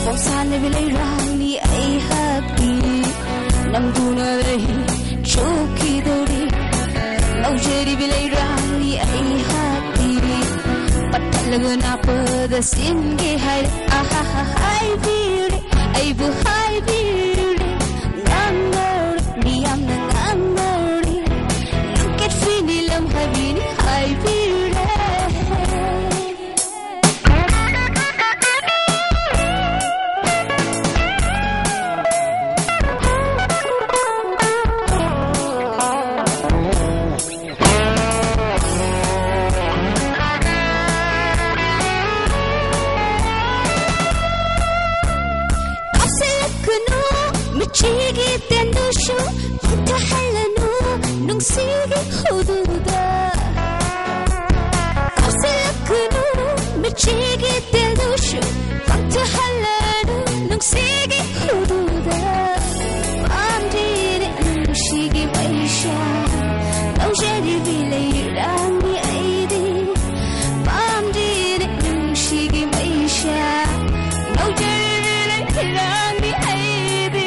Sana bilay rani ay happy Namduna rahi choki dori Naujeri bilay rani ay happy Patalagana pada singe hai Aha hai vire ay buhay vire Nangor niyam na nangori Langkit finilam habini hai vire Chigi tendushu Tahalanu Nung sige hududa Kapsilakunu Chigi tendushu Tahalanu Nung sige hududa Mamdiri Nung shigi maisha Naujeri bilay rani aidi Mamdiri Nung shigi maisha Naujeri bilay rani aidi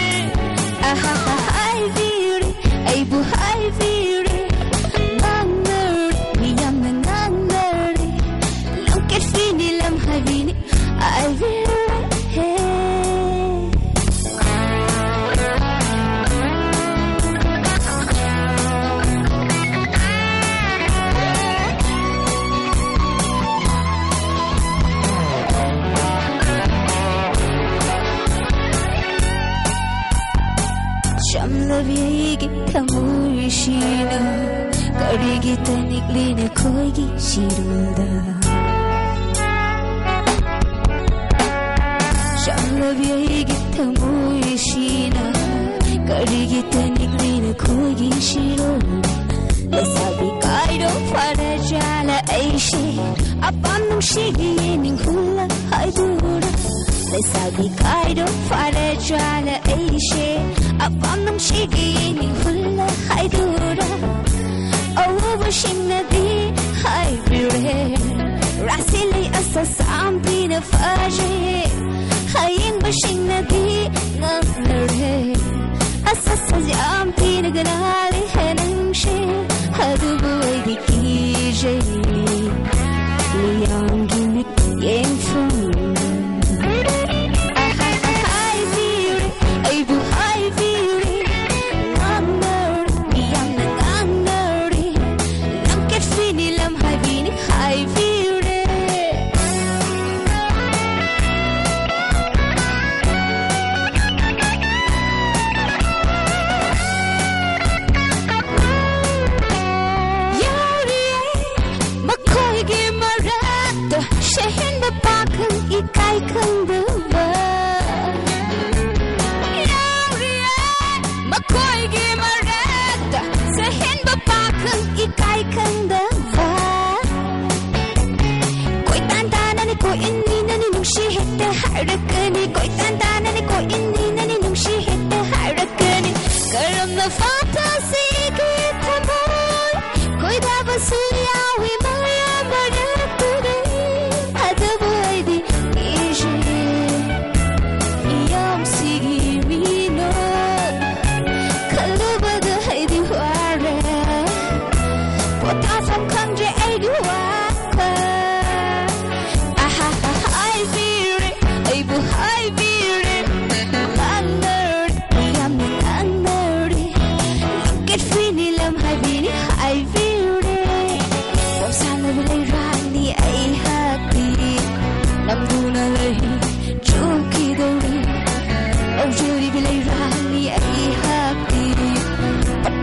Hi viri, ay buhay viri Nangari, niyam na nangari Langkit finilam habini ay viri Shamlaviyagi tamurishina Karigi taniklina koigi shiruda Shamlaviyagi tamurishina Karigi taniklina koigi shiruda Lasabi kaido farajala aishi Apanam shigi yening hula haidura Lasabi kaido farajala aishi Apanam shigi yening hula haidura Awa shingnadi haibire Rasili asa sampina faje Haying bashingnadi ngangnare Asa sajampina ganali henangshe Hadubu ay kije Liyang gimit yeng fun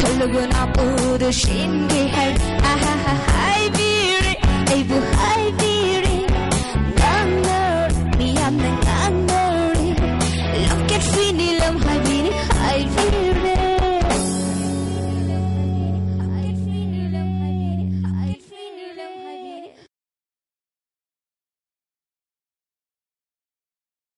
Shinge hai, aha hai viri, ay buhay viri.